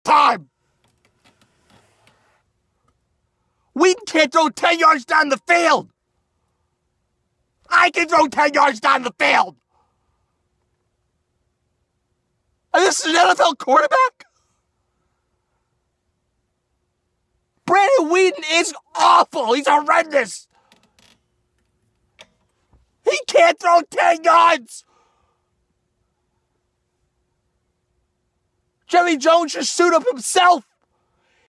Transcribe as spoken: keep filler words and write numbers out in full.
time. Wheaton can't throw ten yards down the field. I can throw ten yards down the field. And this is an N F L quarterback? Brandon Wheaton is awful. He's horrendous. He can't throw ten yards. Jerry Jones should suit up himself.